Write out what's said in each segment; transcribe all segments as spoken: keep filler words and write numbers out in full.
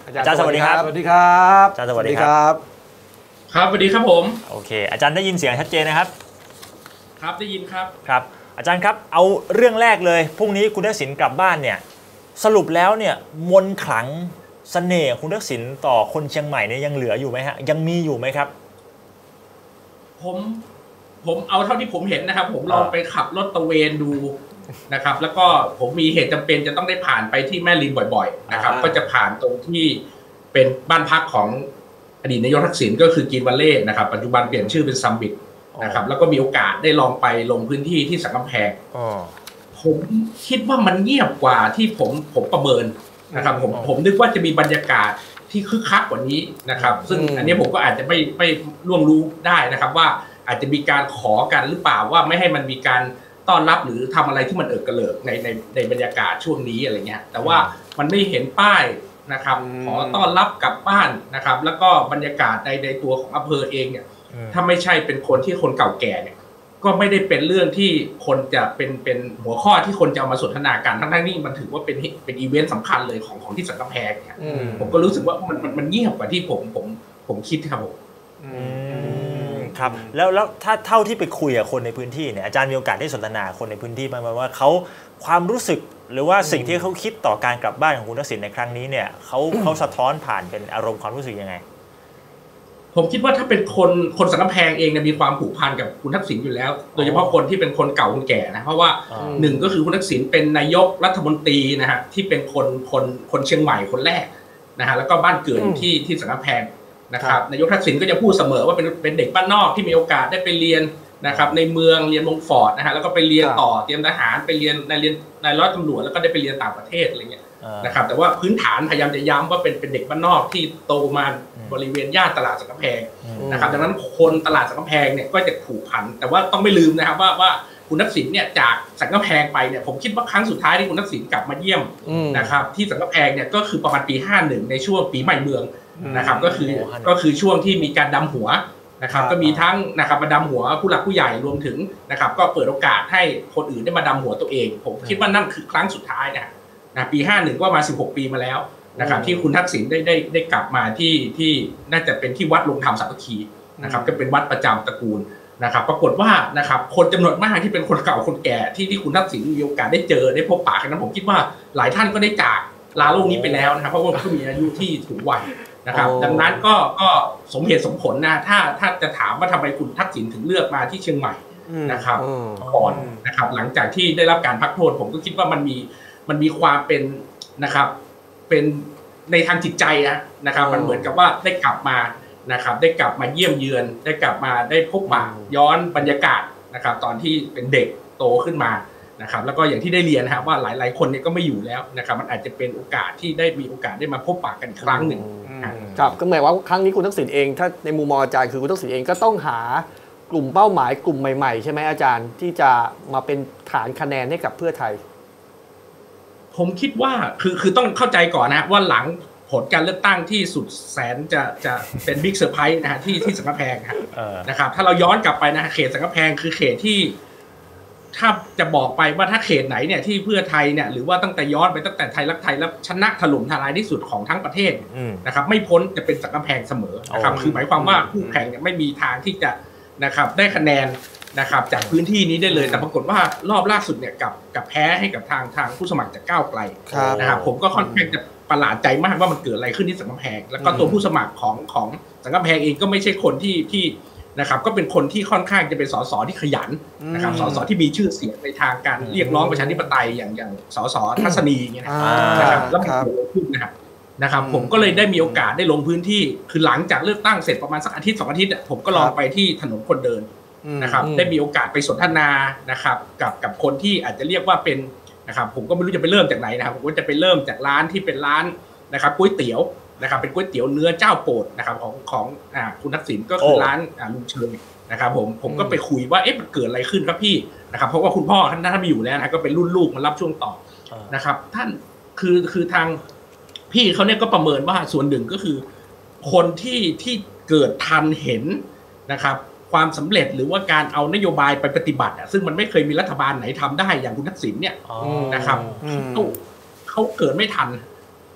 อาจารย์สวัสดีครับสวัสดีครับอาจารย์สวัสดีครับครับสวัสดีครับผมโอเคอาจารย์ได้ยินเสียงชัดเจนนะครับครับได้ยินครับครับอาจารย์ครับเอาเรื่องแรกเลยพรุ่งนี้คุณทักษิณกลับบ้านเนี่ยสรุปแล้วเนี่ยมนต์ขลังเสน่ห์คุณทักษิณต่อคนเชียงใหม่เนี่ยยังเหลืออยู่ไหมฮะยังมีอยู่ไหมครับผมผมเอาเท่าที่ผมเห็นนะครับผมลองไปขับรถตะเวนดูนะครับแล้วก็ผมมีเหตุจำเป็นจะต้องได้ผ่านไปที่แม่ริมบ่อยๆนะครับก็จะผ่านตรงที่เป็นบ้านพักของอดีตนายกทักษิณก็คือกินวัลเล่นะครับปัจจุบันเปลี่ยนชื่อเป็นซัมบิทนะครับแล้วก็มีโอกาสได้ลองไปลงพื้นที่ที่สันกำแพงผมคิดว่ามันเงียบกว่าที่ผมผมประเมินนะครับผมผมนึกว่าจะมีบรรยากาศที่คึกคักกว่านี้นะครับซึ่งอันนี้ผมก็อาจจะไม่ไม่ล่วงรู้ได้นะครับว่าอาจจะมีการขอกันหรือเปล่าว่าไม่ให้มันมีการต้อนรับหรือทำอะไรที่มันเอิกกระเลิกในในในบรรยากาศช่วงนี้อะไรเงี้ยแต่ว่ามันไม่เห็นป้ายนะครับขอต้อนรับกลับบ้านนะครับแล้วก็บรรยากาศในในตัวของอำเภอเองเนี่ยถ้าไม่ใช่เป็นคนที่คนเก่าแก่เนี่ยก็ไม่ได้เป็นเรื่องที่คนจะเป็นเป็นหัวข้อที่คนจะเอามาสนทนากันทั้งๆนี่มันถือว่าเป็นเป็นอีเวนต์สำคัญเลยของของที่สันกำแพงเนี่ยผมก็รู้สึกว่ามันมันเงียบกว่าที่ผมผมผมคิดครับผมครับแล้วแล้วถ้าเท่าที่ไปคุยกับคนในพื้นที่เนี่ยอาจารย์มีโอกาสได้สนทนาคนในพื้นที่บ้างไหมว่าเขาความรู้สึกหรือว่าสิ่งที่เขาคิดต่อการกลับบ้านของคุณทักษิณในครั้งนี้เนี่ยเขาเขาสะท้อนผ่านเป็นอารมณ์ความรู้สึกยังไงผมคิดว่าถ้าเป็นคนคนสันกำแพงเองเนี่ยมีความผูกพันกับคุณทักษิณอยู่แล้วโดยเฉพาะคนที่เป็นคนเก่าคนแก่นะเพราะว่าหนึ่งก็คือคุณทักษิณเป็นนายกรัฐมนตรีนะฮะที่เป็นคนคนคนเชียงใหม่คนแรกนะฮะแล้วก็บ้านเกิดที่ที่สันกำแพงนะครับนายกทักษิณก็จะพูดเสมอว่าเป็นเป็นเด็กบ้านนอกที่มีโอกาสได้ไปเรียนนะครับในเมืองเรียนมงฟอร์ดนะฮะแล้วก็ไปเรียนต่อเตรียมทหารไปเรียนในเรียนในร้อยตำรวจแล้วก็ได้ไปเรียนต่างประเทศอะไรเงี้ยนะครับแต่ว่าพื้นฐานพยายามจะย้ำว่าเป็นเป็นเด็กบ้านนอกที่โตมาบริเวณย่านตลาดสันกำแพงนะครับดังนั้นคนตลาดสันกำแพงเนี่ยก็จะผูกพันแต่ว่าต้องไม่ลืมนะครับว่าว่าคุณทักษิณเนี่ยจากสันกำแพงไปเนี่ยผมคิดว่าครั้งสุดท้ายที่คุณทักษิณกลับมาเยี่ยมนะครับที่สันกำแพงเนี่ยก็คือประมาณปีห้าสิบในช่วงปีใหม่เมืองนะครับก็คือก็คือช่วงที่มีการดำหัวนะครับก็มีทั้งนะครับมาดำหัวผู้หลักผู้ใหญ่รวมถึงนะครับก็เปิดโอกาสให้คนอื่นได้มาดำหัวตัวเองผมคิดว่านั่นคือครั้งสุดท้ายนะนะปีห้าสิบก็มาสิบหกปีมาแล้วนะครับที่คุณทักษิณได้ได้ได้กลับมาที่ที่น่าจะเป็นที่วัดลงธรรมสามัคคีนะครับก็เป็นวัดประจำตระกูลนะครับปรากฏว่านะครับคนจำนวนมากที่เป็นคนเก่าคนแก่ที่ที่คุณทักษิณมีโอกาสได้เจอได้พบปะกันนั้นผมคิดว่าหลายท่านก็ได้จากลาโลกนี้ไปแล้วนะครับเพราะว่าเขามีอายุที่ถึงวัยนะครับดังนั้นก็ก็สมเหตุสมผลนะถ้าถ้าจะถามว่าทำไมคุณทักษิณถึงเลือกมาที่เชียงใหม่นะครับก่อนนะครับหลังจากที่ได้รับการพักโทษผมก็คิดว่ามันมีมันมีความเป็นนะครับเป็นในทางจิตใจนะนะครับมันเหมือนกับว่าได้กลับมานะครับได้กลับมาเยี่ยมเยือนได้กลับมาได้พบปะย้อนบรรยากาศนะครับตอนที่เป็นเด็กโตขึ้นมานะครับแล้วก็อย่างที่ได้เรียนนะครับว่าหลายๆคนเนี่ยก็ไม่อยู่แล้วนะครับมันอาจจะเป็นโอกาสที่ได้มีโอกาสได้มาพบปะกันครั้งหนึ่งครับก็หมายว่าครั้งนี้คุณทักษิณเองถ้าในมุมมองอาจารย์คือคุณทักษิณเองก็ต้องหากลุ่มเป้าหมายกลุ่มใหม่ๆใช่ไหมอาจารย์ที่จะมาเป็นฐานคะแนนให้กับเพื่อไทยผมคิดว่าคือคือต้องเข้าใจก่อนนะว่าหลังผลการเลือกตั้งที่สุดแสนจะจะเป็นบิ๊กเซอร์ไพรส์นะฮะที่ที่สันกำแพงนะครับถ้าเราย้อนกลับไปนะเขตสันกำแพงคือเขตที่ถ้าจะบอกไปว่าถ้าเขตไหนเนี่ยที่เพื่อไทยเนี่ยหรือว่าตั้งแต่ย้อนไปตั้งแต่ไทยรักไทยแล้วชนะถล่มทลายที่สุดของทั้งประเทศนะครับไม่พ้นจะเป็นสันกำแพงเสมอนะครับคือหมายความว่าคู่แข่งเนี่ยไม่มีทางที่จะนะครับได้คะแนนนะครับจากพื้นที่นี้ได้เลยแต่ปรากฏว่ารอบล่าสุดเนี่ยกับกับแพ้ให้กับทางทางผู้สมัครจากก้าวไกลนะครับผมก็ค่อนข้างจะประหลาดใจมากว่ามันเกิดอะไรขึ้นที่สันกำแพงแล้วก็ตัวผู้สมัครของของสันกำแพงเองก็ไม่ใช่คนที่ที่นะครับก็เป็นคนที่ค่อนข้างจะเป็นสสที่ขยันนะครับสสที่มีชื่อเสียงในทางการเรียกร้องประชาธิปไตยอย่างอย่างสสทัศนีเนี่ยนะครับแล้วมันเกิดอะไรขึ้นนะครับนะครับผมก็เลยได้มีโอกาสได้ลงพื้นที่คือหลังจากเลือกตั้งเสร็จประมาณสักอาทิตย์สองอาทิตย์ผมก็ลองไปที่ถนนคนเดินนะครับได้มีโอกาสไปสนทนานะครับกับกับคนที่อาจจะเรียกว่าเป็นนะครับผมก็ไม่รู้จะไปเริ่มจากไหนนะครับผมก็จะไปเริ่มจากร้านที่เป็นร้านนะครับก๋วยเตี๋ยวนะครับเป็นก๋วยเตี๋ยวเนื้อเจ้าโปรดนะครับของของอ่าคุณทักษิณก็คือร้านอ่าลุงเชิงนะครับผมผมก็ไปคุยว่าเอ๊ะมันเกิดอะไรขึ้นครับพี่นะครับเพราะว่าคุณพ่อท่านท่านไม่อยู่แล้วนะก็เป็นรุ่นลูกมารับช่วงต่อนะครับท่านคือคือทางพี่เขาเนี่ยก็ประเมินว่าส่วนหนึ่งก็คือคนที่ที่เกิดทันเห็นนะครับความสำเร็จหรือว่าการเอานโยบายไปปฏิบัติอ่ะซึ่งมันไม่เคยมีรัฐบาลไหนทำได้อย่างคุณทักษิณเนี่ยนะครับเขาเขาเกิดไม่ทัน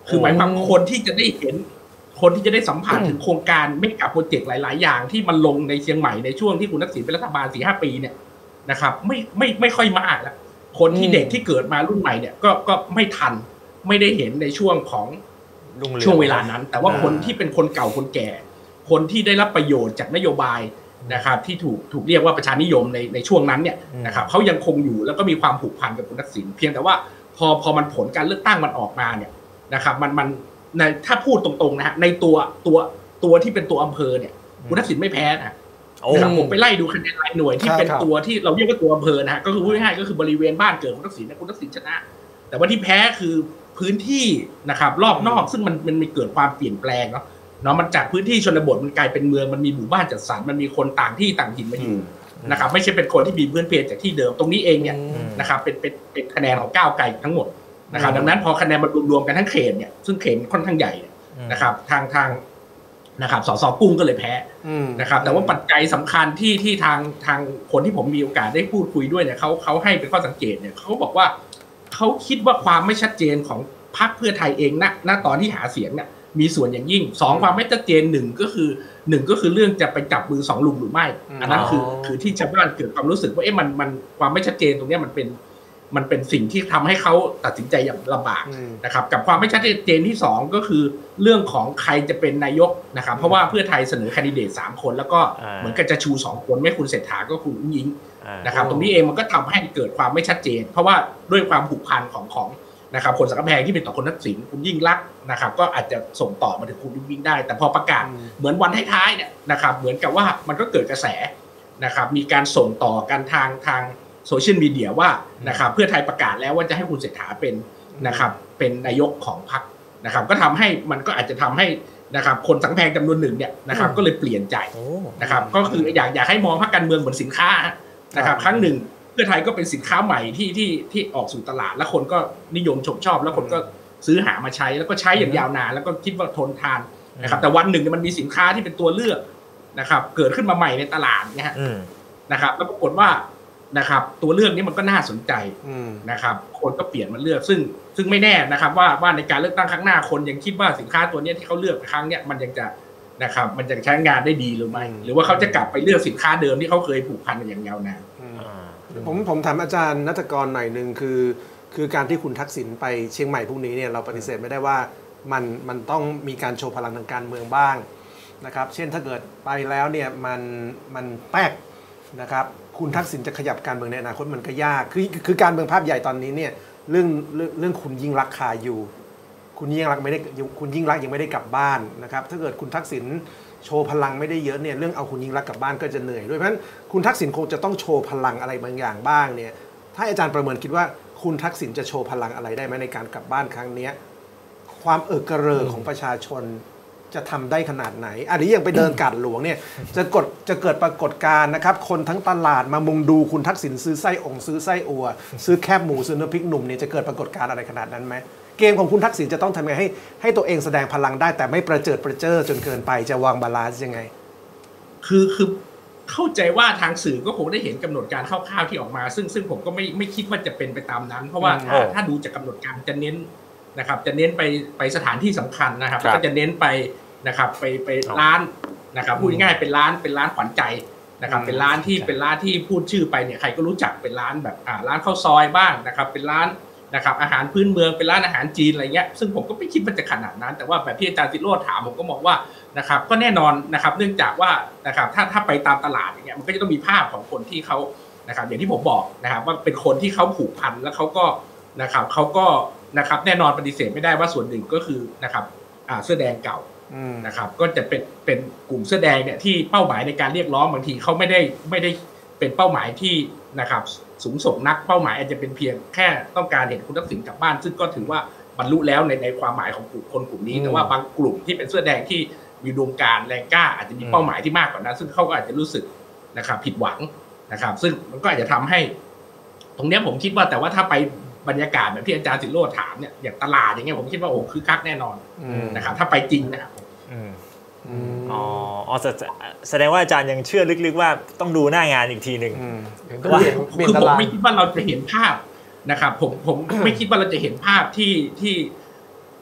คือหมายความคนที่จะได้เห็นคนที่จะได้สัมผัสถึงโครงการเมกะโปรเจกต์หลายๆอย่างที่มันลงในเชียงใหม่ในช่วงที่คุณทักษิณเป็นรัฐบาล สี่ห้า ปีเนี่ยนะครับไม่ไม่ไม่ค่อยมากแล้วคนที่เด็กที่เกิดมารุ่นใหม่เนี่ยก็ก็ไม่ทันไม่ได้เห็นในช่วงของช่วงเวลานั้นแต่ว่าคนที่เป็นคนเก่าคนแก่คนที่ได้รับประโยชน์จากนโยบายนะครับที่ถูกถูกเรียกว่าประชานิยมในในช่วงนั้นเนี่ยนะครับเขายังคงอยู่แล้วก็มีความผูกพันกับคุณทักษิณเพียงแต่ว่าพอพอมันผลการเลือกตั้งมันออกมาเนี่ยนะครับมันมันในถ้าพูดตรงๆนะฮะในตัวตัวตัวที่เป็นตัวอำเภอเนี่ยคุณทักษิณไม่แพ้นะนะครับผมไปไล่ดูคะแนนรายหน่วยที่เป็นตัวที่เราเรียกว่าตัวอำเภอนะฮะก็คือพูดง่ายๆก็คือบริเวณบ้านเกิดคุณทักษิณนะคุณทักษิณชนะแต่ว่าที่แพ้คือพื้นที่นะครับรอบนอกซึ่งมันมันมีเกิดความเปลี่ยนแปลงเนาะเนาะมันจากพื้นที่ชนบทมันกลายเป็นเมืองมันมีหมู่บ้านจัดสรรมันมีคนต่างที่ต่างถิ่นมาอยู่นะครับไม่ใช่เป็นคนที่มีพื้นเพจากที่เดิมตรงนี้เองเนี่ยนะครับเป็นเป็นเป็นคะแนนของก้าวไกลทั้งหมดนะครับดังนั้นพอคะแนนมันรวมๆกันทั้งเขตเนี่ยซึ่งเขตค่อนข้างใหญ่นะครับทางทางนะครับสสกุ้งก็เลยแพ้นะครับแต่ว่าปัจจัยสำคัญที่ที่ทางทางคนที่ผมมีโอกาสได้พูดคุยด้วยเนี่ยเขาเขาให้เป็นข้อสังเกตเนี่ยเขาบอกว่าเขาคิดว่าความไม่ชัดเจนของพรรคเพื่อไทยเองณณตอนที่หาเสียงเนี่ยมีส่วนอย่างยิ่งสองความไม่ชัดเจนหนึ่งก็คือหนึ่งก็คือเรื่องจะไปจับมือสองลุงหรือไม่อันนั้นคือคือที่ชาวบ้านเกิดความรู้สึกว่าเอ๊ะมันมันความไม่ชัดเจนตรงนี้มันเป็นมันเป็นสิ่งที่ทำให้เขาตัดสินใจอย่างลำบากนะครับกับความไม่ชัดเจนที่สองก็คือเรื่องของใครจะเป็นนายกนะครับเพราะว่าเพื่อไทยเสนอแคนดิเดตสามคนแล้วก็เหมือนกับจะชูสองคนไม่คุณเศรษฐาก็คุณอุ้งอิงนะครับตรงนี้เองมันก็ทำให้เกิดความไม่ชัดเจนเพราะว่าด้วยความผูกพันของของนะครับคนสังกัดแพงที่เป็นต่อคนทักษิณคุณยิ่งลักษณ์นะครับก็อาจจะส่งต่อมาถึงคุณยิ่งยิ่งได้แต่พอประกาศเหมือนวันท้ายๆเนี่ยนะครับเหมือนกับว่ามันก็เกิดกระแสนะครับมีการส่งต่อกันทางทางโซเชียลมีเดียว่านะครับเพื่อไทยประกาศแล้วว่าจะให้คุณเศรษฐาเป็นนะครับเป็นนายกของพรรคนะครับก็ทำให้มันก็อาจจะทำให้นะครับคนสังกัดแพงจำนวนหนึ่งเนี่ยนะครับก็เลยเปลี่ยนใจนะครับก็คืออยากอยากให้มองพรรคการเมืองเหมือนสินค้านะครับครั้งหนึ่งเพื่อไทยก็เป็นสินค้าใหม่ที่ที่ที่ออกสู่ตลาดแล้วคนก็นิยมชมชอบแล้วคนก็ซื้อหามาใช้แล้วก็ใช้อย่างยาวนานแล้วก็คิดว่าทนทานนะครับแต่วันหนึ่งมันมีสินค้าที่เป็นตัวเลือกนะครับเกิดขึ้นมาใหม่ในตลาดเนี่ยนะครับแล้วปรากฏว่านะครับตัวเลือกนี้มันก็น่าสนใจนะครับคนก็เปลี่ยนมาเลือกซึ่งซึ่งไม่แน่นะครับว่าว่าในการเลือกตั้งครั้งหน้าคนยังคิดว่าสินค้าตัวนี้ที่เขาเลือกครั้งเนี้ยมันยังจะนะครับมันจะใช้งานได้ดีหรือไม่หรือว่าเขาจะกลับไปเลือกสินค้าเดิมที่เขาเคยผูกพันกันอย่างยาวนานผมผมถามอาจารย์ณัฐกรหน่อยนึงคือคือการที่คุณทักษิณไปเชียงใหม่พรุ่งนี้เนี่ยเราปฏิเสธไม่ได้ว่ามันมันต้องมีการโชว์พลังทางการเมืองบ้างนะครับเช่นถ้าเกิดไปแล้วเนี่ยมันมันแป๊กนะครับคุณทักษิณจะขยับการเมืองในอนาคตมันก็ยากคือคือการเมืองภาพใหญ่ตอนนี้เนี่ยเรื่องเรื่องเรื่องคุณยิ่งลักษณ์คาอยู่คุณยิ่งลักษณ์ไม่ได้คุณยิ่งลักษณ์ยังไม่ได้กลับบ้านนะครับถ้าเกิดคุณทักษิณโชว์พลังไม่ได้เยอะเนี่ยเรื่องเอาคุณยิ่งลักษณ์กลับบ้านก็จะเหนื่อยด้วยเพราะฉะนั้นคุณทักษิณคงจะต้องโชว์พลังอะไรบางอย่างบ้างเนี่ยถ้าอาจารย์ประเมินคิดว่าคุณทักษิณจะโชว์พลังอะไรได้ไหมในการกลับบ้านครั้งนี้ความเอิกกระเริกของประชาชนจะทำได้ขนาดไหนอันนี้ยังไปเดินกาดหลวงเนี่ยจะกดจะเกิดปรากฏการณ์นะครับคนทั้งตลาดมามุงดูคุณทักษิณซื้อไส้องซื้อไส้อัวซื้อแคบหมูซื้อเนื้อพริกหนุ่มเนี่ยจะเกิดปรากฏการณ์อะไรขนาดนั้นไหมเกมของคุณทักษิณจะต้องทำไงให้ให้ตัวเองแสดงพลังได้แต่ไม่ประเจิดประเจ้อจนเกินไปจะวางบาลานซ์ยังไงคือคือเข้าใจว่าทางสื่อก็คงได้เห็นกำหนดการคร่าวๆที่ออกมาซึ่งซึ่งผมก็ไม่ไม่คิดว่าจะเป็นไปตามนั้นเพราะว่าถ้าถ้าดูจากกำหนดการจะเน้นนะครับจะเน้นไปไปสถานที่สำคัญนะครับก็จะเน้นไปนะครับไปไปร้านนะครับพูดง่ายๆเป็นร้านเป็นร้านขวัญใจนะครับเป็นร้านที่เป็นร้านที่พูดชื่อไปเนี่ยใครก็รู้จักเป็นร้านแบบอ่าร้านข้าวซอยบ้างนะครับเป็นร้านนะครับอาหารพื้นเมืองเป็นร้านอาหารจีนอะไรเงี้ยซึ่งผมก็ไม่คิดว่าจะขนาดนั้นแต่ว่าแบบที่อาจารย์ศิโรจน์ถามผมก็มองว่านะครับก็แน่นอนนะครับเนื่องจากว่านะครับถ้าถ้าไปตามตลาดอย่างเงี้ยมันก็จะต้องมีภาพของคนที่เขานะครับอย่างที่ผมบอกนะครับว่าเป็นคนที่เขาผูกพันแล้วเขาก็นะครับเขาก็นะครับแน่นอนปฏิเสธไม่ได้ว่าส่วนหนึ่งก็คือนะครับอ่าเสื้อแดงเก่านะครับก็จะเป็นเป็นกลุ่มเสื้อแดงเนี่ยที่เป้าหมายในการเรียกร้องบางทีเขาไม่ได้ไม่ได้เป็นเป้าหมายที่นะครับสูงส่งนักเป้าหมายอาจจะเป็นเพียงแค่ต้องการเห็นคุณทักษิณกลับบ้านซึ่งก็ถือว่าบรรลุแล้วในในความหมายของกลุ่มคนกลุ่มนี้แต่ว่าบางกลุ่มที่เป็นเสื้อแดงที่มีดวงการแรงกล้าอาจจะมีเป้าหมายที่มากกว่านั้นซึ่งเขาก็อาจจะรู้สึกนะครับผิดหวังนะครับซึ่งมันก็อาจจะทำให้ตรงนี้ผมคิดว่าแต่ว่าถ้าไปบรรยากาศแบบที่อาจารย์ศิโรจน์ถามเนี่ยอย่างตลาดอย่างเงี้ยผมคิดว่าโอ้คือคักแน่นอนนะครับถ้าไปจริงนะครับอ๋อแสดงว่าอาจารย์ยังเชื่อลึกๆว่าต้องดูหน้างานอีกทีหนึ่งว่าคือผมไม่คิดว่าเราจะเห็นภาพนะครับผมผมไม่คิดว่าเราจะเห็นภาพที่ที่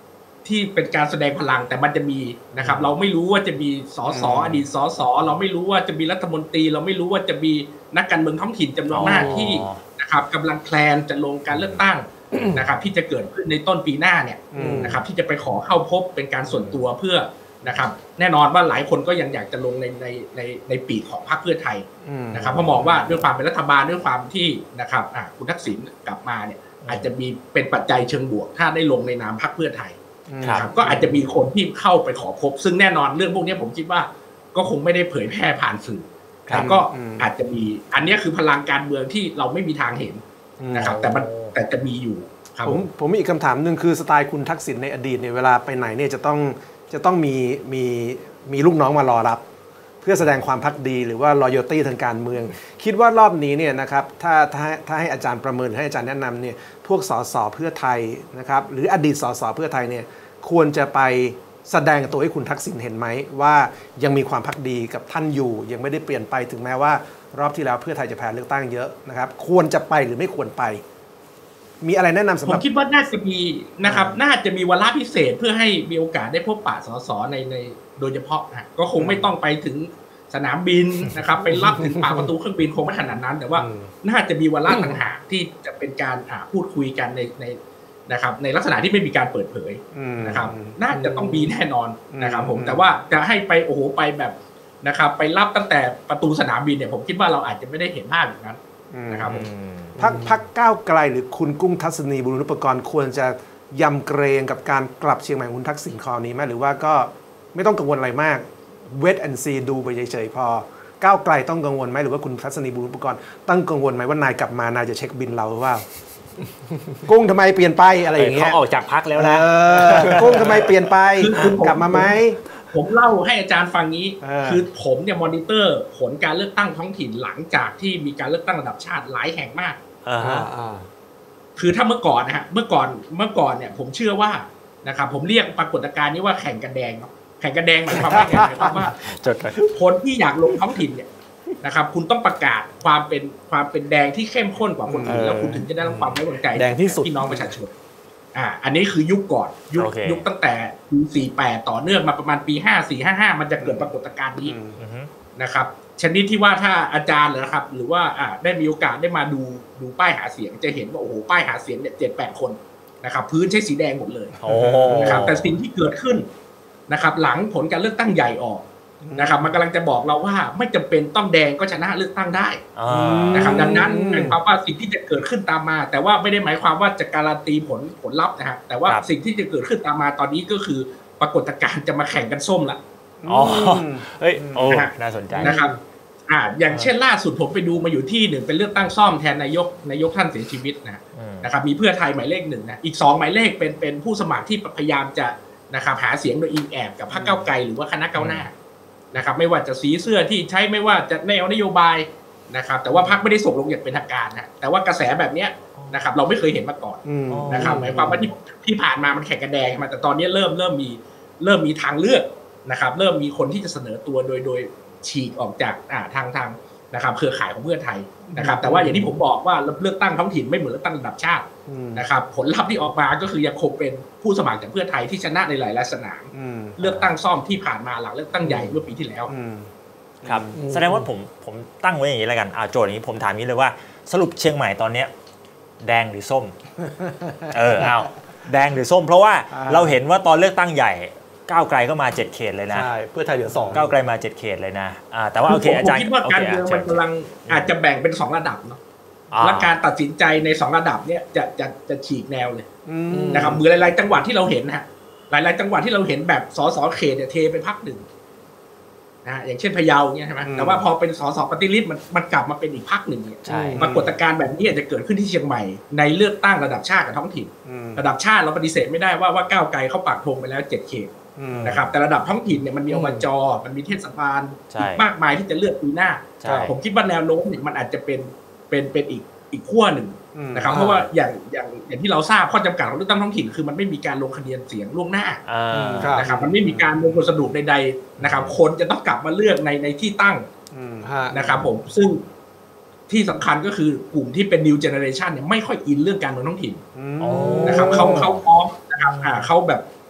ที่เป็นการแสดงพลังแต่มันจะมีนะครับเราไม่รู้ว่าจะมีสสอดีตสสเราไม่รู้ว่าจะมีรัฐมนตรีเราไม่รู้ว่าจะมีนักการเมืองท้องถิ่นจำนวนมากที่นะครับกำลังแพลนจะลงการเลือกตั้งนะครับที่จะเกิดขึ้นในต้นปีหน้าเนี่ยนะครับที่จะไปขอเข้าพบเป็นการส่วนตัวเพื่อนะครับแน่นอนว่าหลายคนก็ยังอยากจะลงในในในในปีกของพรรคเพื่อไทยนะครับเพราะมองว่าด้วยความเป็นรัฐบาลด้วยความที่นะครับคุณทักษิณกลับมาเนี่ยอาจจะมีเป็นปัจจัยเชิงบวกถ้าได้ลงในนามพรรคเพื่อไทยครับก็อาจจะมีคนที่เข้าไปขอพบซึ่งแน่นอนเรื่องพวกนี้ผมคิดว่าก็คงไม่ได้เผยแพร่ผ่านสื่อแต่ก็อาจจะมีอันนี้คือพลังการเมืองที่เราไม่มีทางเห็นนะครับแต่มันแต่จะมีอยู่ครับผมผมมีอีกคำถามหนึ่งคือสไตล์คุณทักษิณในอดีตเนี่ยเวลาไปไหนเนี่ยจะต้องจะต้องมีมีมีลูกน้องมารอรับเพื่อแสดงความภักดีหรือว่า loyalty ทางการเมืองคิดว่ารอบนี้เนี่ยนะครับถ้าถ้าถ้าให้อาจารย์ประเมินให้อาจารย์แนะนำเนี่ยพวกสสเพื่อไทยนะครับหรืออดีตสสเพื่อไทยเนี่ยควรจะไปแสดงตัวให้คุณทักษิณเห็นไหมว่ายังมีความภักดีกับท่านอยู่ยังไม่ได้เปลี่ยนไปถึงแม้ว่ารอบที่แล้วเพื่อไทยจะแพ้เลือกตั้งเยอะนะครับควรจะไปหรือไม่ควรไปมีอะไรแนะนำสำหรับผมคิดว่าน่าจะมีนะครับน่าจะมีวาระพิเศษเพื่อให้มีโอกาสได้พบปะสสในในโดยเฉพาะนะก็คงไม่ต้องไปถึงสนามบินนะครับไปรับถึงปากประตูเครื่องบินคงไม่ขนาดนั้นแต่ว่าน่าจะมีวาระต่างหากที่จะเป็นการพูดคุยกันในในนะครับในลักษณะที่ไม่มีการเปิดเผยนะครับน่าจะต้องมีแน่นอนนะครับผมแต่ว่าจะให้ไปโอ้โหไปแบบนะครับไปรับตั้งแต่ประตูสนามบินเนี่ยผมคิดว่าเราอาจจะไม่ได้เห็นภาพอย่างนั้นนะครับพรรคพรรคก้าวไกลหรือคุณกุ้งทัศนีบุรุณุปกรณ์ควรจะยำเกรงกับการกลับเชียงใหม่คุณทักษิณคราวนี้ไหมหรือว่าก็ไม่ต้องกังวลอะไรมากเวทแอนด์ซีดูไปเฉยๆพอก้าวไกลต้องกังวลไหมหรือว่าคุณทัศนีบุรุณุปกรณ์ต้องกังวลไหมว่านายกลับมานายจะเช็คบินเราหรือว่ากุ้งทำไมเปลี่ยนไปอะไรอย่างเงี้ยเขาออกจากพรรคแล้วนะกุ้งทำไมเปลี่ยนไปกลับมาไหมผมเล่าให้อาจารย์ฟังนี้คือผมเนี่ยมอนิเตอร์ผลการเลือกตั้งท้องถิ่นหลังจากที่มีการเลือกตั้งระดับชาติหลายแห่งมากคือถ้าเมื่อก่อนนะฮะเมื่อก่อนเมื่อก่อนเนี่ยผมเชื่อว่านะครับผมเรียกปรากฏการณ์นี้ว่าแข่งกันแดงแข่งกันแดงหมายความว่าไงหมายความว่าคนที่อยากลงท้องถิ่นเนี่ยนะครับคุณต้องประกาศความเป็นความเป็นแดงที่เข้มข้นกว่าคนอื่นแล้วคุณถึงจะได้รับความไว้วางใจแดงที่สุดพี่น้องประชาชนอ่าอันนี้คือยุคก่อนยุคยุคตั้งแต่ปีสี่สิบแปดต่อเนื่องมาประมาณปีห้าสี่ ห้าห้ามันจะเกิดปรากฏการณ์นี้นะครับชนิดที่ว่าถ้าอาจารย์นะครับหรือว่าอ่าได้มีโอกาสได้มาดูดูป้ายหาเสียงจะเห็นว่าโอ้โหป้ายหาเสียงเนี่ยเจ็ดแปดคนนะครับพื้นใช้สีแดงหมดเลยนะครับแต่สิ่งที่เกิดขึ้นนะครับหลังผลการเลือกตั้งใหญ่ออกนะครับมันกำลังจะบอกเราว่าไม่จำเป็นต้องแดงก็ชนะเลือกตั้งได้นะครับดังนั้นหมายความว่าสิ่งที่จะเกิดขึ้นตามมาแต่ว่าไม่ได้หมายความว่าจะการันตีผลผลลัพธ์นะฮะแต่ว่าสิ่งที่จะเกิดขึ้นตามมาตอนนี้ก็คือปรากฏการณ์จะมาแข่งกันส้มละอ๋อเฮ้ยโอ้น่าสนใจนะครับอ่าอย่างเช่นล่าสุดผมไปดูมาอยู่ที่หนึ่งเป็นเลือกตั้งซ่อมแทนนายกนายกท่านเสียชีวิตนะนะครับมีเพื่อไทยหมายเลขหนึ่งนะอีกสองหมายเลขเป็นเป็นผู้สมัครที่พยายามจะนะครับหาเสียงโดยอิงแอบกับพรรคก้าวไกลหรือว่าคณะก้าวหน้านะครับไม่ว่าจะสีเสื้อที่ใช้ไม่ว่าจะแนวนโยบายนะครับแต่ว่าพรรคไม่ได้ส่งลงอย่างเป็นทางการนะแต่ว่ากระแสแบบเนี้ยนะครับเราไม่เคยเห็นมาก่อนนะครับหมายความว่าที่ที่ผ่านมามันแข่งกันแดงมาแต่ตอนนี้เริ่มเริ่มมีเริ่มมีทางเลือกนะครับเริ่มมีคนที่จะเสนอตัวโดยโดยฉีกออกจากอ่าทางทางนะครับเครือข่ายของเพื่อไทยนะครับแต่ว่าอย่างที่ผมบอกว่าเลือกตั้งท้องถิ่นไม่เหมือนเลือกตั้งระดับชาตินะครับผลลัพธ์ที่ออกมาก็คือยังคงเป็นผู้สมัครจากเพื่อไทยที่ชนะในหลายๆสนามเลือกตั้งซ่อมที่ผ่านมาหลังเลือกตั้งใหญ่เมื่อปีที่แล้วครับแสดงว่าผมผมตั้งไว้อย่างนี้แล้วกันอ่าโจทย์อย่างนี้ผมถามนี้เลยว่าสรุปเชียงใหม่ตอนเนี้ยแดงหรือส้มเออเอาแดงหรือส้มเพราะว่าเราเห็นว่าตอนเลือกตั้งใหญ่ก้าวไกลก็มาเจ็ดเขตเลยนะใช่เพื่อไทยเหลือสองก้าวไกลมาเจ็ดเขตเลยนะอ่าแต่ว่าโอเคอาจารย์ผมคิดว่าการเมืองมันกำลังอาจจะแบ่งเป็นสองระดับเนาะและการตัดสินใจในสองระดับเนี้ยจะจะจะฉีกแนวเลยนะครับเหมือนหลายๆจังหวัดที่เราเห็นนะฮะหลายๆจังหวัดที่เราเห็นแบบสสเขตเนี่ยเทเป็นพรรคหนึ่งนะอย่างเช่นพะเยาเนี่ยใช่ไหมแต่ว่าพอเป็นสสปฏิริษีมันมันกลับมาเป็นอีกพรรคหนึ่งเนี่ยปรากฏการณ์แบบนี้จะเกิดขึ้นที่เชียงใหม่ในเลือกตั้งระดับชาติกับท้องถิ่นระดับชาติเราปฏิเสธไม่ได้ว่าว่าก้าวไกลเขาปักธงไปแล้วเจ็ดเขตนะครับแต่ระดับท้องถิ่นเนี่ยมันมีอบจมันมีเทศบาลมากมายที่จะเลือกปีหน้าผมคิดว่าแนวโน้มเนี่ยมันอาจจะเป็นเป็นเป็นอีกอีกขั้วหนึ่งนะครับเพราะว่าอย่างอย่างอย่างที่เราทราบข้อจำกัดของเลือกตั้งท้องถิ่นคือมันไม่มีการลงคะแนนเสียงล่วงหน้านะครับมันไม่มีการลงบนสดุใดๆนะครับคนจะต้องกลับมาเลือกในในที่ตั้งนะครับผมซึ่งที่สำคัญก็คือกลุ่มที่เป็น new generation เนี่ยไม่ค่อยอินเรื่องการเมืองท้องถิ่นนะครับเขาเขาพร้อมนะครับเขาแบบ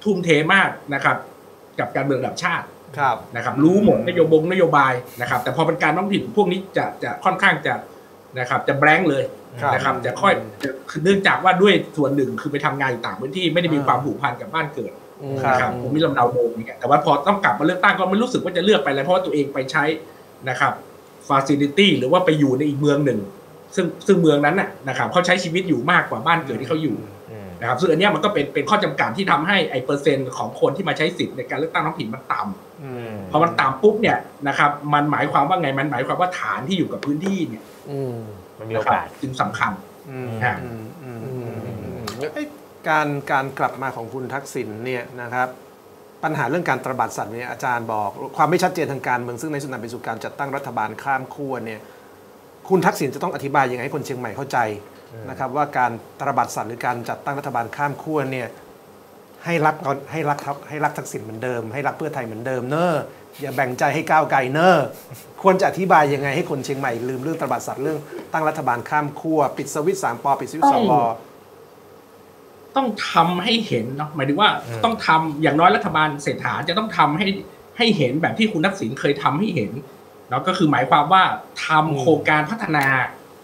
ทุ่มเทมากนะครับกับการเมืองระดับชาตินะครับรู้หมดนโยบงนโยบายนะครับแต่พอเป็นการท้องถิ่นพวกนี้จะจะค่อนข้างจะนะครับจะแบงค์เลยนะครับจะค่อยเนื่องจากว่าด้วยส่วนหนึ่งคือไปทำงานอยู่ต่างพื้นที่ไม่ได้มีความผูกพันกับบ้านเกิดนะครับผมมีลำเนาโดมเนี่ยแต่ว่าพอต้องกลับมาเลือกตั้งก็ไม่รู้สึกว่าจะเลือกไปอะไรเพราะว่าตัวเองไปใช้นะครับฟาซิลิตี้หรือว่าไปอยู่ในอีกเมืองหนึ่งซึ่งซึ่งเมืองนั้นน่ะนะครับเขาใช้ชีวิตอยู่มากกว่าบ้านเกิดที่เขาอยู่นะครับซึ่งอันนี้มันก็เป็นเป็นข้อจำกัดที่ทำให้ไอ้เปอร์เซ็นต์ของคนที่มาใช้สิทธิ์ในการเลือกตั้งท้องถิ่นมันต่ำพอมันต่ำปุ๊บเนี่ยนะครับมันหมายความว่าไงมันหมายความว่าฐานที่อยู่กับพื้นที่เนี่ยมันมีโอกาสจึงสำคัญการการกลับมาของคุณทักษิณเนี่ยนะครับปัญหาเรื่องการตระบัดสัตว์เนี่ยอาจารย์บอกความไม่ชัดเจนทางการเมืองซึ่งในสุดนำไปสู่การจัดตั้งรัฐบาลข้ามขั้วเนี่ยคุณทักษิณจะต้องอธิบายยังไงให้คนเชียงใหม่เข้าใจนะครับว่าการตระบัดสัตว์หรือการจัดตั้งรัฐบาลข้ามขั้วเนี่ยให้รักให้รักให้รักทักษิณเหมือนเดิมให้รักเพื่อไทยเหมือนเดิมเนอะอย่าแบ่งใจให้ก้าวไกลเนอะควรจะอธิบายยังไงให้คนเชียงใหม่ลืมเรื่องตระบัดสัตว์เรื่องตั้งรัฐบาลข้ามขั้วปิดสวิตช์สามป.ปิดสวิตช์สว. ต้องทำให้เห็นเนาะหมายถึงว่าต้องทำอย่างน้อยรัฐบาลเศรษฐาจะต้องทำให้ให้เห็นแบบที่คุณทักษิณเคยทำให้เห็นเนาะก็คือหมายความว่าทำโครงการพัฒนา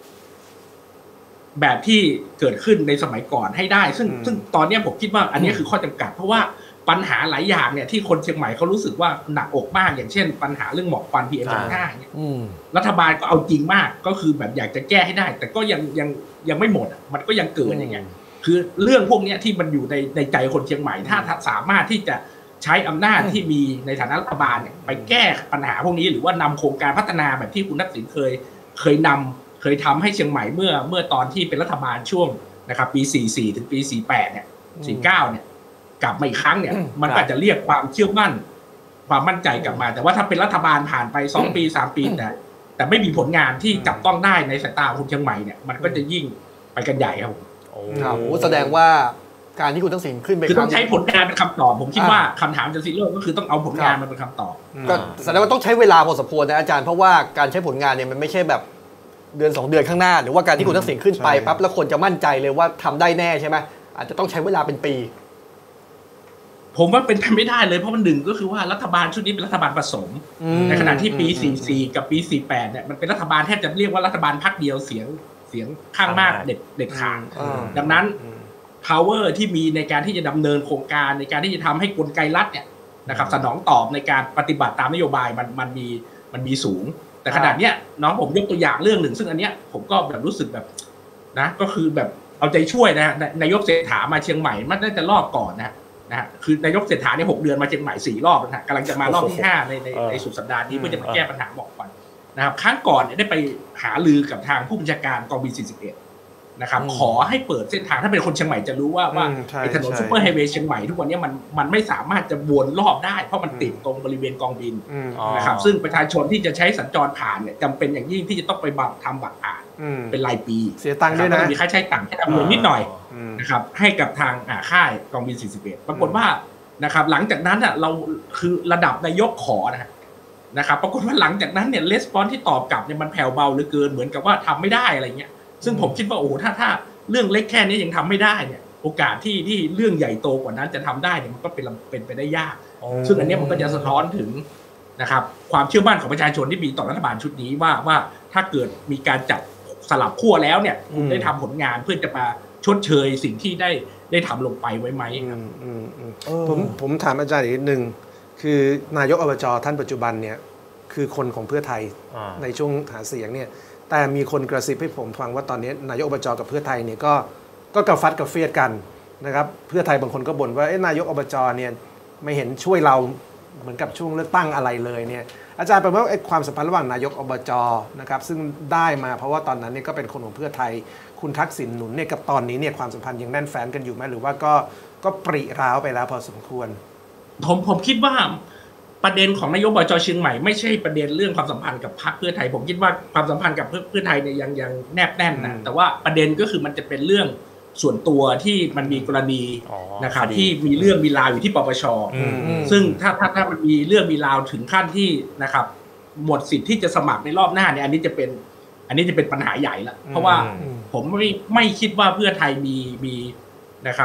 แบบที่เกิดขึ้นในสมัยก่อนให้ได้ซึ่งซึ่งตอนนี้ผมคิดว่าอันนี้คือข้อจำกัดเพราะว่าปัญหาหลายอย่างเนี่ยที่คนเชียงใหม่เขารู้สึกว่าหนักอกมากอย่างเช่นปัญหาเรื่องหมอกควัน พี เอ็ม สองจุดห้า เนี่ยรัฐบาลก็เอาจริงมากก็คือแบบอยากจะแก้ให้ได้แต่ก็ยังยังยังไม่หมดอ่ะมันก็ยังเกิดอย่างเงี้ยคือเรื่องพวกนี้ที่มันอยู่ในในใจคนเชียงใหม่ถ้าสามารถที่จะใช้อำนาจที่มีในฐานะรัฐบาลเนี่ยไปแก้ปัญหาพวกนี้หรือว่านำโครงการพัฒนาแบบที่คุณทักษิณเคยเคยนำเคยทำให้เชียงใหม่เมื่อเมื่อตอนที่เป็นรัฐบาลช่วงนะครับปีสี่สิบสี่ถึงปีสี่สิบแปดเนี่ยสี่สิบเก้าเนี่ยกลับมาอีกครั้งเนี่ยมันอาจจะเรียกความเชื่อมั่นความมั่นใจกลับมาแต่ว่าถ้าเป็นรัฐบาลผ่านไปสองปีสามปีแต่แต่ไม่มีผลงานที่จับต้องได้ในสายตาคนเชียงใหม่เนี่ยมันก็จะยิ่งไปกันใหญ่ครับครับแสดงว่าการที่คุณทักษิณขึ้นไปคือต้องใช้ผลงานเป็นคำตอบผมคิดว่าคำถามจะซีโร่ก็คือต้องเอาผลงานมาเป็นคำตอบก็แสดงว่าต้องใช้เวลาพอสมควรนะอาจารย์เพราะว่าการใช้ผลงานเนี่ยมันไม่ใช่แบบเดือนสองเดือนข้างหน้าหรือว่าการที่คุณทักษิณขึ้นไปปั๊บแล้วคนจะมั่นใจเลยว่าทำได้แน่ใช่ไหมอาจจะต้องใช้เวลาเป็นปีผมว่าเป็นไปไม่ได้เลยเพราะมันหนึ่งก็คือว่ารัฐบาลชุดนี้เป็นรัฐบาลผสมในขณะที่ปีสี่สิบสี่กับปีสี่สิบแปดเนี่ยมันเป็นรัฐบาลแทบจะเรียกว่ารัฐบาลพรรคเดียวเสียงเสียงข้างมากเด็ดเด็ดขาดดังนั้น power ที่มีในการที่จะดำเนินโครงการในการที่จะทำให้กลไกรัฐเนี่ยนะครับสนองตอบในการปฏิบัติตามนโยบายมันมันมีมันมีสูงแต่ขนาดเนี้ยน้องผมยกตัวอย่างเรื่องหนึ่งซึ่งอันเนี้ยผมก็แบบรู้สึกแบบนะก็คือแบบเอาใจช่วยนะนายกเศรษฐามาเชียงใหม่มันน่าจะรอบก่อนนะนะฮะคือนายกเศรษฐาเนี่ยหกเดือนมาเชียงใหม่สี่รอบนะฮะกำลังจะมารอบที่ห้าในในในสุดสัปดาห์นี้เพื่อจะมาแก้ปัญหาหมอกควันนะครับครั้งก่อนเนี่ยได้ไปหารือกับทางผู้บัญชาการกองบินสี่สิบเอ็ดนะครับขอให้เปิดเส้นทางถ้าเป็นคนเชียงใหม่จะรู้ว่าว่าไอ้ถนนซุปเปอร์ไฮเวย์เชียงใหม่ทุกวันนี้มันมันไม่สามารถจะวนรอบได้เพราะมันติดตรงบริเวณกองบินนะครับซึ่งประชาชนที่จะใช้สัญจรผ่านเนี่ยจำเป็นอย่างยิ่งที่จะต้องไปบัตรทำบัตรผ่านเป็นรายปีเสียตังค์ด้วยนะมีค่าใช้ตังค์ให้ดำเนินนิดหน่อยนะครับให้กับทางค่ายกองบินสี่สิบเอ็ดปรากฏว่านะครับหลังจากนั้นอ่ะเราคือระดับนายกขอนะนะครับปรากฏว่าหลังจากนั้นเนี่ยレスปอนส์ที่ตอบกลับเนี่ยมันแผ่วเบาเหลือเกินเหมือนกับว่าทำไม่ได้อะไรเงี้ยซึ่งผมคิดว่าโอ้ถ้าถ้าเรื่องเล็กแค่นี้ยังทำไม่ได้เนี่ยโอกาสที่ที่เรื่องใหญ่โตกว่านั้นจะทำได้เนี่ยมันก็เป็นเป็นไปได้ยากซึ่งอันนี้มันก็จะสะท้อนถึงนะครับความเชื่อมั่นของประชาชนที่มีต่อรัฐบาลชุดนี้ว่าว่าถ้าเกิดมีการจับสลับขั้วแล้วเนี่ยคุณได้ทำผลงานเพื่อจะมาชดเชยสิ่งที่ได้ได้ทำลงไปไว้ไหมครับผมผมถามอาจารย์อีกนิดนึงคือนายกอบจท่านปัจจุบันเนี่ยคือคนของเพื่อไทยในช่วงหาเสียงเนี่ยแต่มีคนกระซิบให้ผมฟังว่าตอนนี้นายกอบจกับเพื่อไทยเนี่ยก็ก็กระฟัดกระเฟียดกันนะครับเพื่อไทยบางคนก็บ่นว่านายกอบจเนี่ยไม่เห็นช่วยเราเหมือนกับช่วงเลือกตั้งอะไรเลยเนี่ยอาจารย์แปลว่าไอ้ความสัมพันธ์ระหว่างนายกอบจนะครับซึ่งได้มาเพราะว่าตอนนั้นเนี่ยก็เป็นคนของเพื่อไทยคุณทักษิณหนุนเนี่ยกับตอนนี้เนี่ยความสัมพันธ์ยังแน่นแฟ้นกันอยู่ไหมหรือว่าก็ก็ปริร้าวไปแล้วพอสมควรผมผมคิดว่าประเด็นของนายกอบจเชียงใหม่ไม่ใช่ประเด็นเรื่องความสัมพันธ์กับพรรคเพื่อไทยผมคิดว่าความสัมพันธ์กับเพื่อไทยเนี่ยยังยังแนบแน่นนะแต่ว่าประเด็นก็คือมันจะเป็นเรื่องส่วนตัวที่มันมีกรณีนะครับที่มีเรื่องมีราวอยู่ที่ปปช.ซึ่งถ้าถ้าถ้ามันมีเรื่องมีราวถึงขั้นที่นะครับหมดสิทธิ์ที่จะสมัครในรอบหน้าเนี่ยอันนี้จะเป็นอันนี้จะเป็นปัญหาใหญ่ละเพราะว่าผมไม่ไม่คิดว่าเพื่อไทยมีมีนะครับ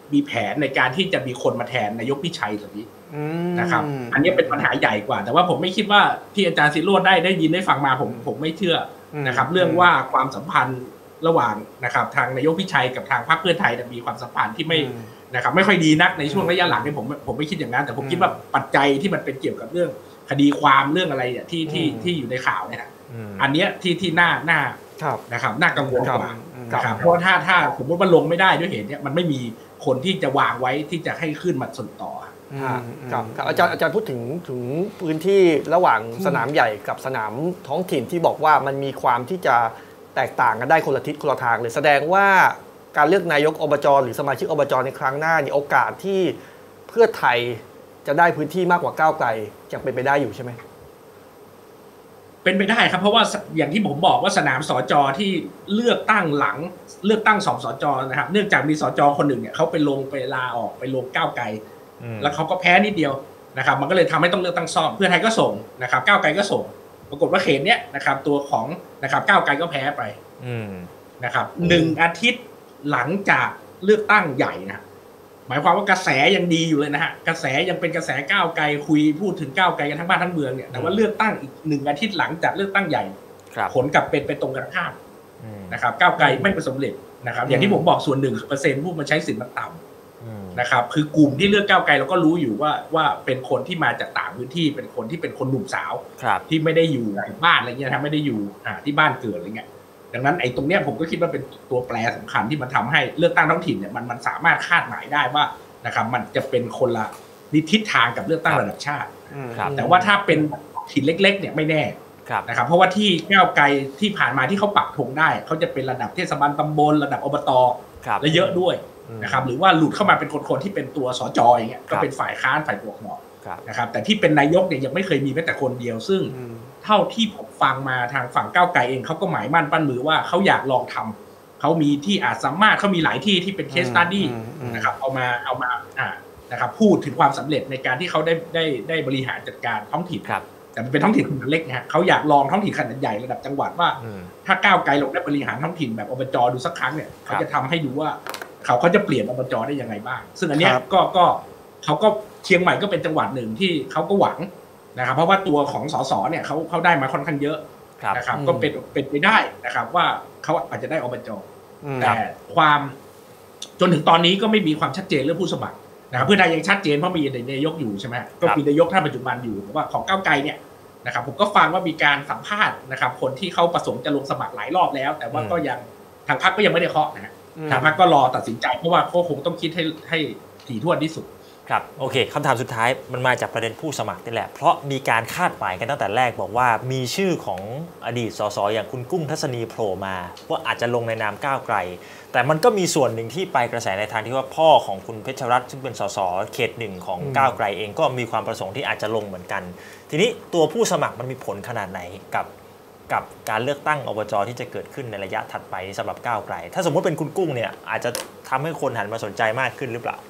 มีแผนในการที่จะมีคนมาแทนนายกพิชัยตรงนี้นะครับอันนี้เป็นปัญหาใหญ่กว่าแต่ว่าผมไม่คิดว่าที่อาจารย์ศิโรจน์ได้ได้ยินได้ฟังมาผมผมไม่เชื่อนะครับเรื่องว่าความสัมพันธ์ระหว่างนะครับทางนายกพิชัยกับทางพรรคเพื่อไทยมีความสัมพันธ์ที่ไม่นะครับไม่ค่อยดีนักในช่วงระยะหลังเนี่ยผมผมไม่คิดอย่างนั้นแต่ผมคิดว่าปัจจัยที่มันเป็นเกี่ยวกับเรื่องคดีความเรื่องอะไรที่ที่ที่อยู่ในข่าวเนี่ยอันเนี้ยที่ที่น่าน่านะครับน่ากังวลกว่านะครับเพราะถ้าถ้าสมมติว่าลงไม่ได้ด้วยเหตุเนี้ยมันไม่มีคนที่จะวางไว้ที่จะให้ขึ้นมาส่งต่อครับครับอาจารย์อาจารย์พูดถึงถึงพื้นที่ระหว่างสนามใหญ่กับสนามท้องถิ่นที่บอกว่ามันมีความที่จะแตกต่างกันได้คนละทิศคนละทางเลยแสดงว่าการเลือกนายกอบจหรือสมาชิกอบจในครั้งหน้านี่โอกาสที่เพื่อไทยจะได้พื้นที่มากกว่าก้าวไกลยังเป็นไปได้อยู่ใช่ไหมเป็นไปได้ครับเพราะว่าอย่างที่ผมบอกว่าสนามสจที่เลือกตั้งหลังเลือกตั้งสองสจนะครับเนื่องจากมีสจคนหนึ่งเนี่ยเขาไปลงไปลาออกไปลงก้าวไกลแล้วเขาก็แพ้นิดเดียวนะครับมันก็เลยทำให้ต้องเลือกตั้งซ่อมเพื่อไทยก็ส่งนะครับก้าวไกลก็ส่งปรากฏว่าเขตเนี้ยนะครับตัวของนะครับก้าวไกลก็แพ้ไปนะครับหนึ่งอาทิตย์หลังจากเลือกตั้งใหญ่นะหมายความว่ากระแสยังดีอยู่เลยนะฮะกระแสยังเป็นกระแสก้าวไกลคุยพูดถึงก้าวไกลกันทั้งบ้านทั้งเมืองเนี่ยแต่ว่าเลือกตั้งอีกหนึ่งอาทิตย์หลังจากเลือกตั้งใหญ่ผลกลับเป็นไปตรงกันข้ามนะครับก้าวไกลไม่ประสบผลนะครับอย่างที่ผมบอกส่วนหนึ่งเปอร์เซ็นต์ผู้มาใช้สิทธิ์มันต่ำนะครับคือกลุ่มที่เลือกก้าวไกลเราก็รู้อยู่ว่าว่าเป็นคนที่มาจากต่างพื้นที่เป็นคนที่เป็นคนหนุ่มสาวที่ไม่ได้อยู่บ้านอะไรเงี้ยนะไม่ได้อยู่ที่บ้านเกิดอะไรเงี้ยดังนั้นไอ้ตรงเนี้ยผมก็คิดว่าเป็นตัวแปรสำคัญที่มันทำให้เลือกตั้งท้องถิ่นเนี่ยมันมันสามารถคาดหมายได้ว่านะครับมันจะเป็นคนละทิศทางกับเลือกตั้งระดับชาติแต่ว่าถ้าเป็นถิ่นเล็กๆเนี่ยไม่แน่นะครับเพราะว่าที่ก้าวไกลที่ผ่านมาที่เขาปักธงได้เขาจะเป็นระดับเทศบาลตำบลระดับอบตและเยอะด้วยนะครับหรือว่าหลุดเข้ามาเป็นคนๆที่เป็นตัวสจอย่างเงี้ยก็เป็นฝ่ายค้านฝ่ายบวกหมอกนะครับแต่ที่เป็นนายกเนี่ยยังไม่เคยมีแม้แต่คนเดียวซึ่งเท่าที่ผมฟังมาทางฝั่งก้าวไกลเองเขาก็หมายมั่นปั้นมือว่าเขาอยากลองทำเขามีที่อาจสามารถเขามีหลายที่ที่เป็นเคสสตัดดี้นะครับเอามาเอามาอ่านะครับพูดถึงความสำเร็จในการที่เขาได้ได้ได้บริหารจัดการท้องถิ่นแต่มันเป็นท้องถิ่นขนาดเล็กนะฮะเขาอยากลองท้องถิ่นขนาดใหญ่ระดับจังหวัดว่าถ้าก้าวไกลลงได้บริหารท้องถิ่นแบบอบจดูสักครั้งเนี่ยเขาจะทำให้ดูว่าเขาเขาจะเปลี่ยนอบจได้ยังไงบ้างซึ่งอันเนี้ยก็ก็เขาก็เชียงใหม่ก็เป็นจังหวัดหนึ่งที่เขาก็หวังนะครับเพราะว่าตัวของสสเนี่ยเขาเขาได้มาค่อนข้างเยอะนะครับก็เป็นเป็นไปได้นะครับว่าเขาอาจจะได้อบจแต่ความจนถึงตอนนี้ก็ไม่มีความชัดเจนเรื่องผู้สมัครนะครับเพื่อไทยยังชัดเจนเพราะมีนายกอยู่ใช่ไหมก็มีนายกท่านปัจจุบันอยู่แต่ว่าของก้าวไกลเนี่ยนะครับผมก็ฟังว่ามีการสัมภาษณ์นะครับคนที่เขาประสงค์จะลงสมัครหลายรอบแล้วแต่ว่าก็ยังทางพรรคก็ยังไม่ได้เคาะนะฮะทางพรรคก็รอตัดสินใจเพราะว่าเขาคงต้องคิดให้ให้ถี่ถ้วนที่สุดครับโอเคคำถามสุดท้ายมันมาจากประเด็นผู้สมัครนี่แหละเพราะมีการคาดหมายกันตั้งแต่แรกบอกว่ามีชื่อของอดีตสสอย่างคุณกุ้งทัศนีโผล่มาว่าอาจจะลงในนามก้าวไกลแต่มันก็มีส่วนหนึ่งที่ไปกระแสในทางที่ว่าพ่อของคุณเพชรรัตน์ซึ่งเป็นสสเขตหนึ่งของก้าวไกลเองก็มีความประสงค์ที่อาจจะลงเหมือนกันทีนี้ตัวผู้สมัครมันมีผลขนาดไหนกับกับการเลือกตั้งอบจที่จะเกิดขึ้นในระยะถัดไปสำหรับก้าวไกลถ้าสมมติเป็นคุณกุ้งเนี่ยอาจจะทำให้คนหันมาสนใจมากขึ้นหรือเปล่า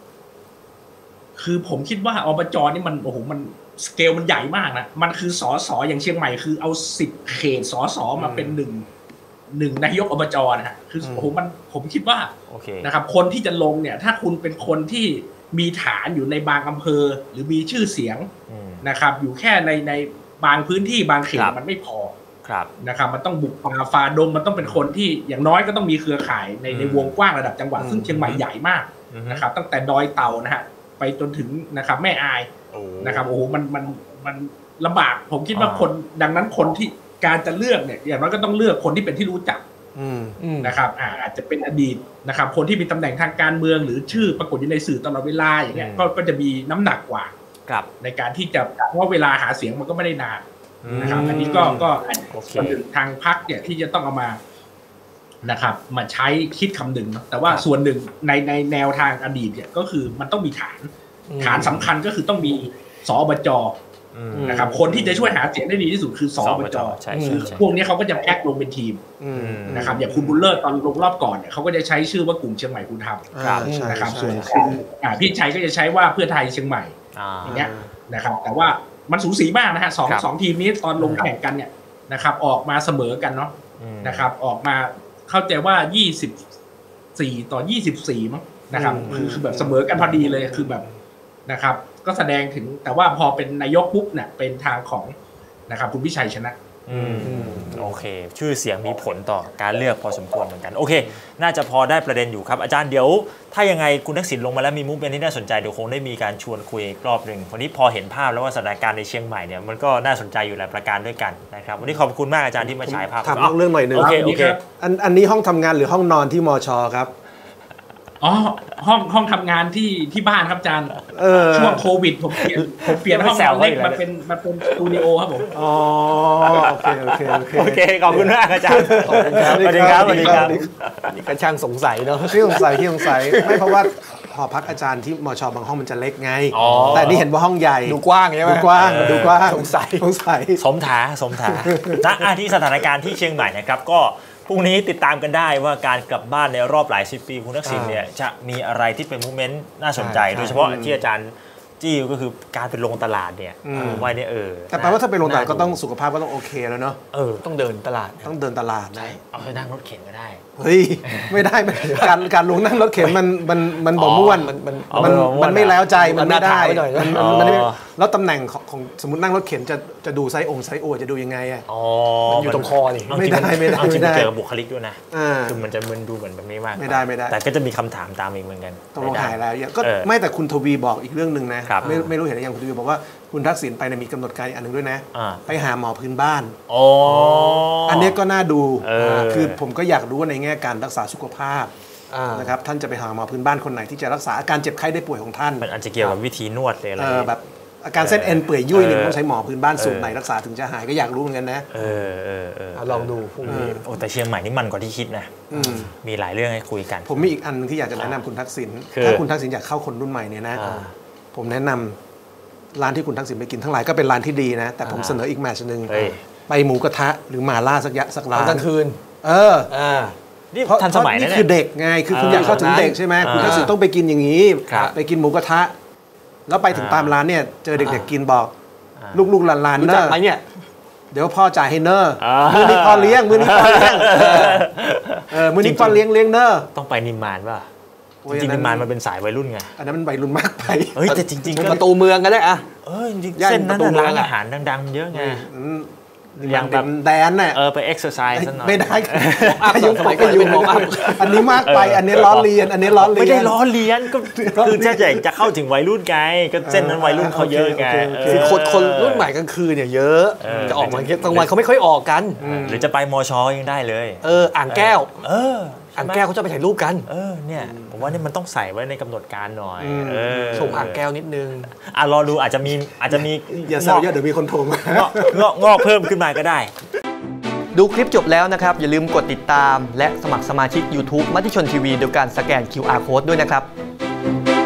คือผมคิดว่าอบจนี่มันโอ้โหมันสเกลมันใหญ่มากนะมันคือสสอย่างเชียงใหม่คือเอาสิบเขตสสมาเป็นหนึ่งหนึ่งนายกอบจนะฮะคือโอ้โหมันผมคิดว่านะครับคนที่จะลงเนี่ยถ้าคุณเป็นคนที่มีฐานอยู่ในบางอำเภอหรือมีชื่อเสียงนะครับอยู่แค่ในในบางพื้นที่บางเขตมันไม่พอนะครับมันต้องบุกป่าฝ่าดงมันต้องเป็นคนที่อย่างน้อยก็ต้องมีเครือข่ายในในวงกว้างระดับจังหวัดซึ่งเชียงใหม่ใหญ่มากนะครับตั้งแต่ดอยเต่านะฮะไปจนถึงนะครับแม่อายนะครับโอ้โหมันมันมันลำบากผมคิดว่าคนดังนั้นคนที่การจะเลือกเนี่ยอย่างน้อยก็ต้องเลือกคนที่เป็นที่รู้จักนะครับอาจจะเป็นอดีตนะครับคนที่มีตำแหน่งทางการเมืองหรือชื่อปรากฏอยู่ในสื่อตลอดเวลาอย่างเงี้ยก็ก็จะมีน้ำหนักกว่าในการที่จะเพราะเวลาหาเสียงมันก็ไม่ได้นานนะครับอันนี้ก็ก็ส่วนหนึ่งทางพรรคเนี่ยที่จะต้องเอามานะครับมาใช้คิดคำหนึ่งแต่ว่าส่วนหนึ่งในในแนวทางอดีตเนี่ยก็คือมันต้องมีฐานฐานสำคัญก็คือต้องมีสอบจนะครับคนที่จะช่วยหาเสียงได้ดีที่สุดคือสอบจคือพวกนี้เขาก็จะแพ็คลงเป็นทีมนะครับอย่างคุณบุญเลิศตอนลงรอบก่อนเนี่ยเขาก็จะใช้ชื่อว่ากลุ่มเชียงใหม่คุณธรรมนะครับส่วนพี่ชัยก็จะใช้ว่าเพื่อไทยเชียงใหม่อย่างเงี้ยนะครับแต่ว่ามันสูสีมากนะฮะสองสองทีมนี้ตอนลงแข่งกันเนี่ยนะครับออกมาเสมอกันเนาะนะครับออกมาเข้าใจว่ายี่สิบสี่ต่อยี่สิบสี่มั้งนะครับคือคือแบบเสมอกันพอดีเลยคือแบบนะครับก็แสดงถึงแต่ว่าพอเป็นนายกปุ๊บเนี่ยเป็นทางของนะครับคุณพิชัยชนะอืมโอเคชื่อเสียงมีผลต่อการเลือกพอสมควรเหมือนกันโอเคน่าจะพอได้ประเด็นอยู่ครับอาจารย์เดี๋ยวถ้ายังไงคุณทักษิณลงมาแล้วมีมุกเป็นที่น่าสนใจเดี๋ยวคงได้มีการชวนคุยอีกรอบหนึ่งวันนี้พอเห็นภาพแล้วว่าสถานการณ์ในเชียงใหม่เนี่ยมันก็น่าสนใจอยู่หลายประการด้วยกันนะครับวันนี้ขอบคุณมากอาจารย์ที่มาฉายภาพถามเรื่องหน่อยหนึ่งโอเคโอเคอันอันนี้ห้องทำงานหรือห้องนอนที่มชครับอ๋อห้องห้องทำงานที่ที่บ้านครับอาจารย์ช่วงโควิดผมเปลี่ยนผมเปลี่ยนห้องเล็กมาเป็นมาเป็นสตูดิโอครับผมอ๋อโอเคโอเคโอเคโอเคขอบคุณมากอาจารย์สวัสดีครับสวัสดีครับนี่ก็ช่างสงสัยเนาะที่สงสัยที่สงสัยไม่เพราะว่าหอพักอาจารย์ที่มชบางห้องมันจะเล็กไงแต่นี่เห็นว่าห้องใหญ่ดูกว้างใช่ไหมดูกว้างดูกว้างสงสัยสงสัยสมถาสมถาณที่สถานการณ์ที่เชียงใหม่นะครับก็พรุ่งนี้ติดตามกันได้ว่าการกลับบ้านในรอบหลายสิบปีคุณทักษิณเนี่ยจะมีอะไรที่เป็นโมเมนต์น่าสนใจโดยเฉพาะที่อาจารย์จี้ก็คือการไปลงตลาดเนี่ยว่าเนี่ยเออแต่แปลว่าถ้าไปลงตลาดก็ต้องสุขภาพก็ต้องโอเคแล้วเนาะเออต้องเดินตลาดต้องเดินตลาดใช่เอาไปนั่งรถเข็นก็ได้เฮ้ยไม่ได้การการลงนั่งรถเข็นมันมันมันบ่ม่วนมันมันมันไม่แล้วใจมันไม่ได้มันมันแล้วตำแหน่งของสมมตินั่งรถเข็นจะจะดูไซส์องค์ไซส์โอจะดูยังไงอ่ะมันอยู่ตรงคอนี่ไม่ได้ไม่ได้ไม่ได้เจอบุคลิกด้วยนะคือมันจะมึนดูเหมือนแบบนี้มากไม่ได้ไม่ได้แต่ก็จะมีคำถามตามอีกเหมือนกันต้องลงถ่ายแล้วก็ไม่แต่คุณทวีบอกอีกเรื่องนึงนะไม่ไม่รู้เห็นหรือยังคุณทวีบอกว่าคุณทักษิณไปมีกำหนดการอันนึงด้วยนะไปหาหมอพื้นบ้านอันนี้ก็น่าดูคือผมก็อยากรู้ว่าในแง่การรักษาสุขภาพนะครับท่านจะไปหาหมอพื้นบ้านคนไหนที่จะรักษาอาการเจ็บไข้ได้ป่วยของท่านมันอาจจะเกี่ยวกับวิธีนวดเลยอะไรแบบอาการเส้นเอ็นเปื่อยยุ่ยหนึ่งต้องใช้หมอพื้นบ้านสูตรไหนรักษาถึงจะหายก็อยากรู้เหมือนกันนะเออเออเออลองดูพรุ่งนี้โอ้แต่เชียงใหม่นี่มันกว่าที่คิดนะมีหลายเรื่องให้คุยกันผมมีอีกอันนึงที่อยากจะแนะนำคุณทักษิณถ้าคุณทักษิณอยากเข้าคนรุ่นใหม่เนี่ยนะผมแนะนำร้านที่คุณทักษิณไปกินทั้งหลายก็เป็นร้านที่ดีนะแต่ผมเสนออีกแมทช์นึงไปหมูกระทะหรือหม่าล่าสักยะสักร้านกลางคืนเออนี่ทันสมัยนี่คือเด็กไงคือคุณอยากเข้าถึงเด็กใช่ไหมคุณทักษิณต้องไปกินอย่างนี้ไปกินหมูกระทะแล้วไปถึงตามร้านเนี่ยเจอเด็กๆกินบอกลูกๆหลานๆเนอะเนี่ยเดี๋ยวพ่อจ่ายให้เนอะมือนี้พ่อเลี้ยงมือนี้พ่อเลี้ยงเออมือนี้พ่อเลี้ยงเลี้ยงเนอะต้องไปนิมมานป่ะจริงๆนิมมานมันเป็นสายวัยรุ่นไงอันนั้นมันวัยรุ่นมากไปเฮ้ยแต่จริงๆประตูเมืองก็ได้อะเออจริงๆเส้นนั้นร้านอาหารดังๆเยอะไงอย่างแบบแดนน่ะเออไปเอ็กซ์เซอร์ไซส์ซะหน่อยไม่ได้ยุ่งไปก็ยุ่งอันนี้มากไปอันนี้ล้อเลียนอันนี้ล้อเลียนไม่ได้ล้อเลียนก็คือจะจะเข้าถึงวัยรุ่นไงก็เส้นนั้นวัยรุ่นเขาเยอะไงคือคนคนรุ่นใหม่กลางคืนเนี่ยเยอะจะออกมากลางวันเขาไม่ค่อยออกกันหรือจะไปมชยังได้เลยเอออ่างแก้วเอออ่างแก้วเขาจะไปถ่ายรูปกันเออเนี่ยผมว่านี่มันต้องใส่ไว้ในกำหนดการหน่อยเออส่งอ่างแก้วนิดนึงอ่ะรอดูอาจจะมีอาจจะมีอย่าแซวเยอะเดี๋ยวมีคนโทรมางอกงอกเพิ่มขึ้นมาก็ได้ดูคลิปจบแล้วนะครับอย่าลืมกดติดตามและสมัครสมาชิก YouTube มติชนทีวีโดยการสแกน คิว อาร์ Code ด้วยนะครับ